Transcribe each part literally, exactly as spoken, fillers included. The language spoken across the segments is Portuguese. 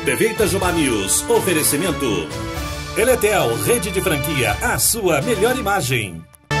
T V Itajubá News, oferecimento Eletel, rede de franquia, a sua melhor imagem.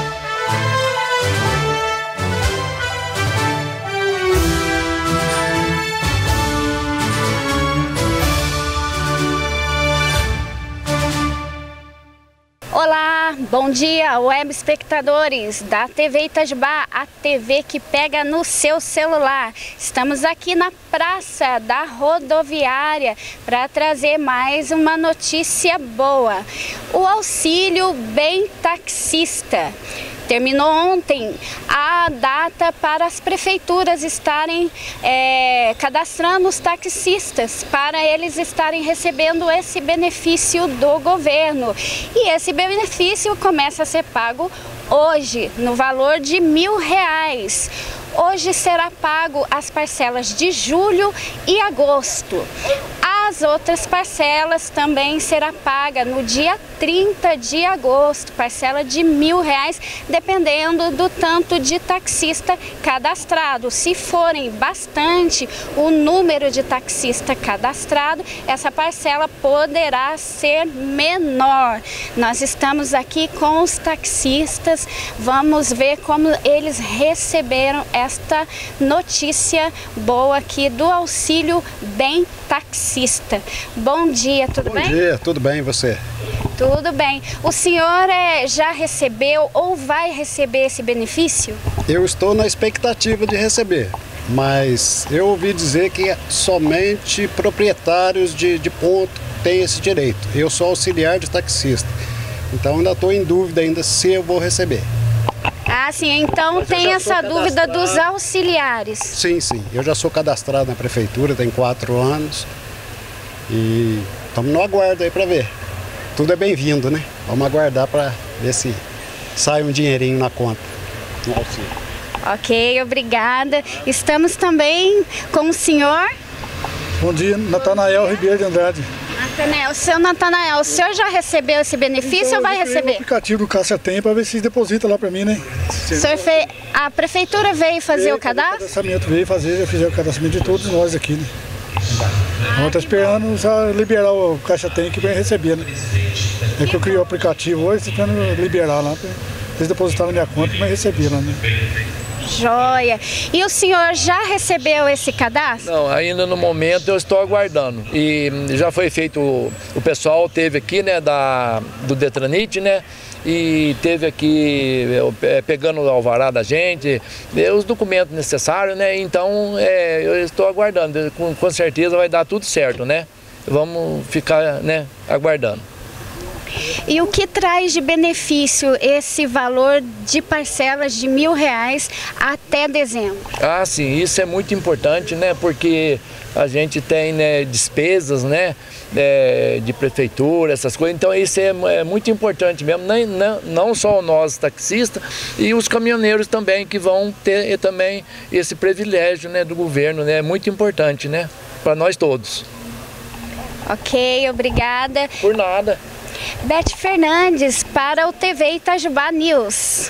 Olá, bom dia, web espectadores da T V Itajubá, a T V que pega no seu celular. Estamos aqui na Praça da Rodoviária para trazer mais uma notícia boa. O auxílio Bem Taxista. Terminou ontem a data para as prefeituras estarem é, cadastrando os taxistas, para eles estarem recebendo esse benefício do governo. E esse benefício começa a ser pago hoje, no valor de mil reais. Hoje será pago as parcelas de julho e agosto. As outras parcelas também será paga no dia trinta de agosto, parcela de mil reais, dependendo do tanto de taxista cadastrado. Se forem bastante o número de taxista cadastrado, essa parcela poderá ser menor. Nós estamos aqui com os taxistas, vamos ver como eles receberam esta notícia boa aqui do auxílio Bem Taxista. Bom dia, tudo bem? Bom dia, tudo bem, e você? Tudo bem. O senhor é, já recebeu ou vai receber esse benefício? Eu estou na expectativa de receber, mas eu ouvi dizer que somente proprietários de, de ponto têm esse direito. Eu sou auxiliar de taxista, então ainda estou em dúvida ainda se eu vou receber. Ah, sim, então tem essa dúvida dos auxiliares. Sim, sim, eu já sou cadastrado na prefeitura, tem quatro anos e estamos no aguardo aí para ver. Tudo é bem-vindo, né? Vamos aguardar para ver se sai um dinheirinho na conta, no auxílio. Ok, obrigada. Estamos também com o senhor. Bom dia, Natanael Ribeiro de Andrade. Natanael, seu Natanael, o senhor já recebeu esse benefício então, ou vai receber? O aplicativo do Caixa Tem para ver se deposita lá para mim, né? O senhor fez... A prefeitura veio fazer veio o cadastro? O cadastramento veio fazer, já fizeram o cadastramento de todos nós aqui, né? Nós estamos esperando já liberar o Caixa Tem que vem receber, né? É que eu criei o aplicativo hoje, esperando liberar lá, para eles depositarem na minha conta e vai receber lá, né? Joia. E o senhor já recebeu esse cadastro? Não, ainda no momento eu estou aguardando. E já foi feito, o pessoal teve aqui, né, da, do Detranit, né? E teve aqui, pegando o alvará da gente, os documentos necessários, né? Então, é, eu estou aguardando. Com, com certeza vai dar tudo certo, né? Vamos ficar, né, aguardando. E o que traz de benefício esse valor de parcelas de mil reais até dezembro? Ah, sim, isso é muito importante, né? Porque a gente tem, né, despesas, né, é, de prefeitura, essas coisas. Então isso é, é muito importante mesmo. Nem, não, não só nós taxistas e os caminhoneiros também que vão ter também esse privilégio, né, do governo, né? É muito importante, né? Para nós todos. Ok, obrigada. Por nada. Beth Fernandes para o T V Itajubá News.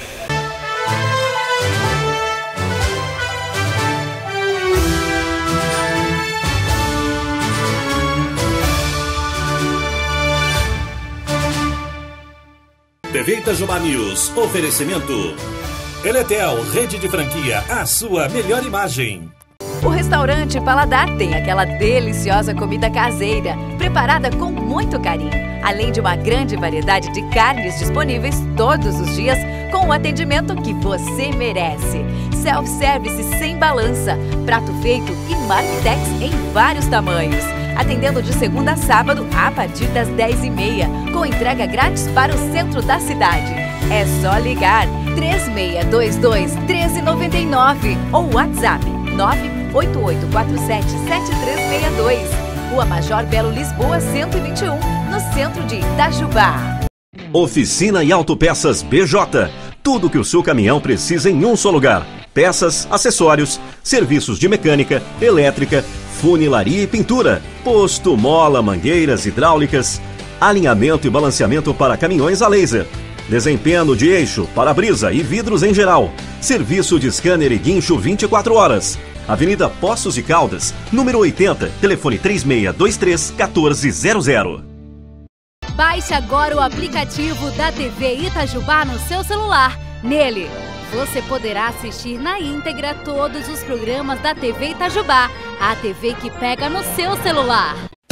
T V Itajubá News, oferecimento Eletel, rede de franquia, a sua melhor imagem. O restaurante Paladar tem aquela deliciosa comida caseira, preparada com muito carinho, além de uma grande variedade de carnes disponíveis todos os dias, com o atendimento que você merece. Self-service sem balança, prato feito e marmitex em vários tamanhos. Atendendo de segunda a sábado a partir das dez e meia, com entrega grátis para o centro da cidade. É só ligar três seis dois dois, um três nove nove ou WhatsApp nove oito oito quatro sete, sete três seis dois. Rua Major Belo Lisboa cento e vinte e um, no centro de Itajubá. Oficina e Autopeças B J. Tudo que o seu caminhão precisa em um só lugar. Peças, acessórios, serviços de mecânica, elétrica, funilaria e pintura, posto, mola, mangueiras hidráulicas, alinhamento e balanceamento para caminhões a laser, desempenho de eixo, para-brisa e vidros em geral, serviço de scanner e guincho vinte e quatro horas, Avenida Poços de Caldas, número oitenta, telefone três seis dois três, um quatro zero zero. Baixe agora o aplicativo da T V Itajubá no seu celular. Nele, você poderá assistir na íntegra todos os programas da T V Itajubá, a T V que pega no seu celular.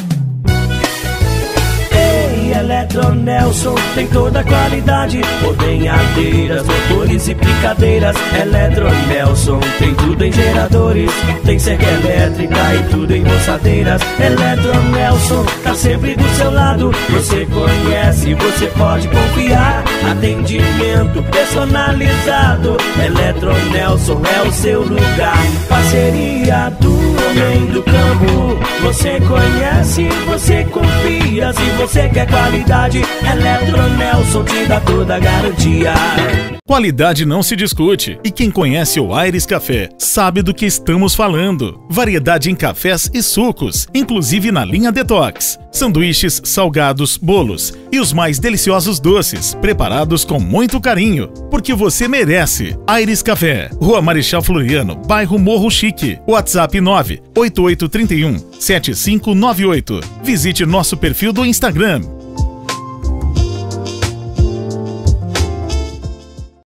Eletronelson tem toda a qualidade, ordenhadeiras, motores e picadeiras. Eletronelson tem tudo em geradores, tem cerca elétrica e tudo em roçadeiras. Eletronelson tá sempre do seu lado, você conhece, você pode confiar. Atendimento personalizado, Eletronelson é o seu lugar. Parceria do homem do campo, você conhece, você confia. Se você quer qualidade, Eletronelson te dá toda a garantia. Qualidade não se discute, e quem conhece o Aires Café sabe do que estamos falando. Variedade em cafés e sucos, inclusive na linha Detox. Sanduíches, salgados, bolos e os mais deliciosos doces, preparados com muito carinho, porque você merece. Aires Café, Rua Marechal Floriano, bairro Morro Chique. WhatsApp nove oito oito três um, sete cinco nove oito. Visite nosso perfil do Instagram.